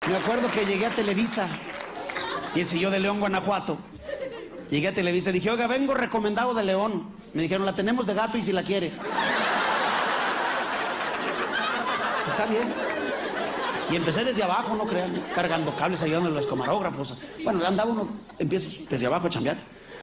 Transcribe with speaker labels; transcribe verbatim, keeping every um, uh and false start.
Speaker 1: Me acuerdo que llegué a Televisa, y ese yo de León, Guanajuato. Llegué a Televisa y dije, oiga, vengo recomendado de León. Me dijeron, la tenemos de gato y si la quiere. Está bien. Y empecé desde abajo, no crean, cargando cables, ayudando a los camarógrafos. Bueno, andaba uno, empiezas desde abajo a chambear.